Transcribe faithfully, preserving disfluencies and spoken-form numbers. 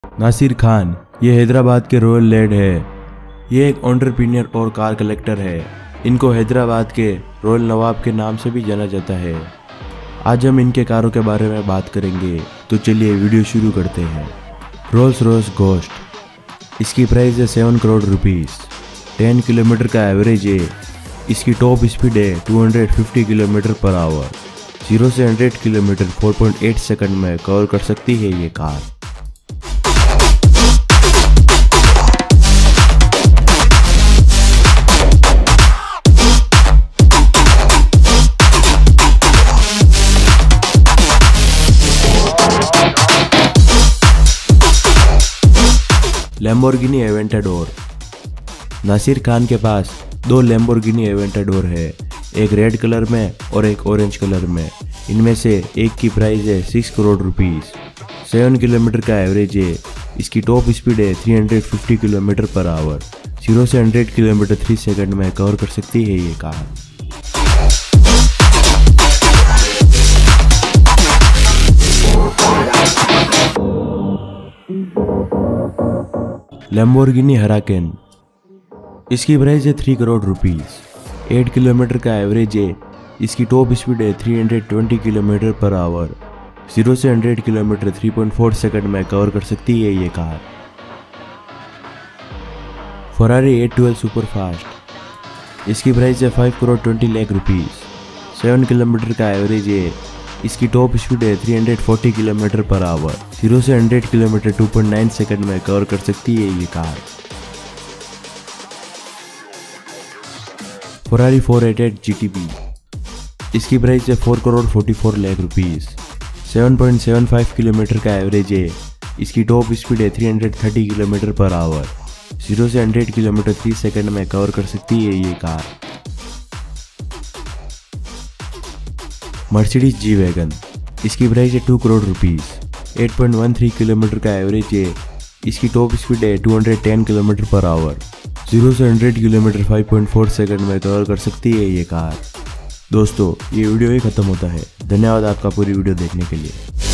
नासिर खान ये हैदराबाद के royal lead है। ये एक एंटरप्रेन्योर और कार कलेक्टर है। इनको हैदराबाद के रॉयल नवाब के नाम से भी जाना जाता है। आज हम इनके कारों के बारे में बात करेंगे, तो चलिए वीडियो शुरू करते हैं। रोल्स रॉयस घोस्ट, इसकी प्राइस है seven crore rupees. Ten kilometre का एवरेज है। इसकी टॉप स्पीड है टू हंड्रेड फिफ्टी किलोमीटर पर आवर। जीरो से hundred kilometre four point eight second में कवर कर सकती है ये car. Lamborghini Aventador, Nasir Khan के पास दो लैम्बोर्गिनी एवेंटाडोर है, एक रेड कलर में और एक ऑरेंज कलर में। इनमें से एक की प्राइस है six crore rupees. Seven kilometre का एवरेज है। इसकी टॉप स्पीड है थ्री हंड्रेड फिफ्टी किलोमीटर पर आवर। जीरो से हंड्रेड किलोमीटर थ्री सेकंड में कवर कर सकती है ये कार। लैम्बोर्गिनी हराकेन, इसकी प्राइस है three crore rupees. Eight kilometre का एवरेज है। इसकी टॉप स्पीड है थ्री हंड्रेड ट्वेंटी किलोमीटर पर आवर। जीरो से hundred kilometre three point four second में कवर कर सकती है ये car. Ferrari eight twelve super fast, इसकी प्राइस है five crore twenty lakh rupees. Seven kilometre का एवरेज है। इसकी टॉप स्पीड है थ्री हंड्रेड फोर्टी किलोमीटर पर आवर। जीरो से hundred kilometre two point nine second में कवर कर सकती है ये car. Ferrari four eighty eight G T B, इसकी प्राइस है four crore forty four lakh rupees. Seven point seven five kilometre का एवरेज है। इसकी टॉप स्पीड है थ्री हंड्रेड थर्टी किलोमीटर पर आवर। जीरो से हंड्रेड किलोमीटर थ्री सेकंड में cover कर सकती है ये कार। मर्सिडीज जी वैगन, इसकी प्राइस है two crore rupees. Eight point one three kilometre का एवरेज है। इसकी टॉप स्पीड है टू हंड्रेड टेन किलोमीटर पर आवर। जीरो से hundred kilometre five point four second में कवर कर सकती है ये कार। दोस्तों, ये वीडियो ही खत्म होता है। धन्यवाद आपका पूरी वीडियो देखने के लिए।